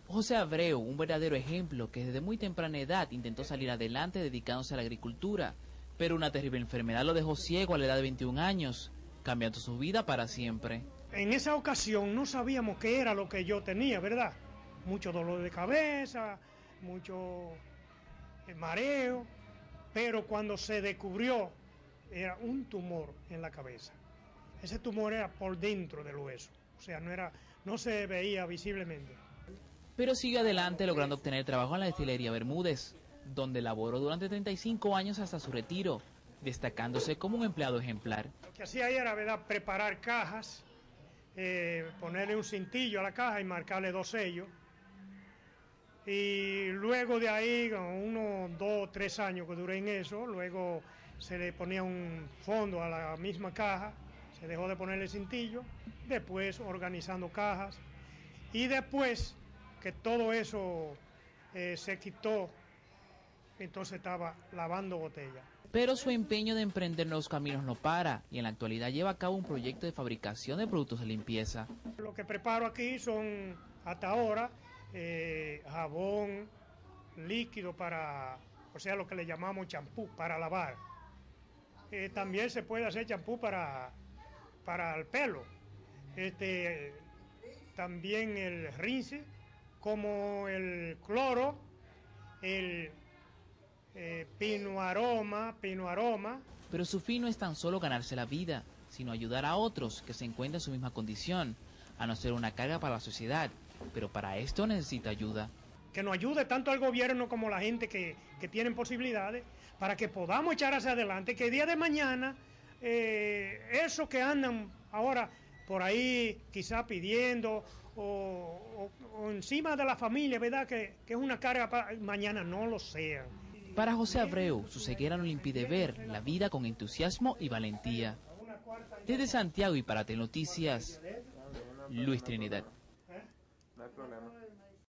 José Abreu, un verdadero ejemplo que desde muy temprana edad intentó salir adelante dedicándose a la agricultura, pero una terrible enfermedad lo dejó ciego a la edad de 21 años, cambiando su vida para siempre. En esa ocasión no sabíamos qué era lo que yo tenía, ¿verdad? Mucho dolor de cabeza, mucho mareo, pero cuando se descubrió era un tumor en la cabeza. Ese tumor era por dentro del hueso, o sea, no se veía visiblemente. Pero siguió adelante logrando obtener trabajo en la destilería Bermúdez, donde laboró durante 35 años hasta su retiro, destacándose como un empleado ejemplar. Lo que hacía ahí era, ¿verdad?, preparar cajas, ponerle un cintillo a la caja y marcarle 2 sellos. Y luego de ahí, con unos 2 o 3 años que duré en eso, luego se le ponía un fondo a la misma caja, se dejó de ponerle cintillo, después organizando cajas, y después que todo eso se quitó, entonces estaba lavando botellas. Pero su empeño de emprender nuevos caminos no para, y en la actualidad lleva a cabo un proyecto de fabricación de productos de limpieza. Lo que preparo aquí son, hasta ahora, jabón líquido o sea, lo que le llamamos champú, para lavar. También se puede hacer champú para el pelo. También el rinse, como el cloro, el pino aroma. Pero su fin no es tan solo ganarse la vida, sino ayudar a otros que se encuentran en su misma condición, a no ser una carga para la sociedad, pero para esto necesita ayuda. Que nos ayude tanto el gobierno como la gente que tienen posibilidades, para que podamos echar hacia adelante, que el día de mañana, esos que andan ahora por ahí quizá pidiendo o encima de la familia, ¿verdad?, que es una carga para mañana, no lo sean. Para José Abreu, su ceguera no le impide ver la vida con entusiasmo y valentía. Desde Santiago y para Telenoticias, Luis Trinidad. No hay problema.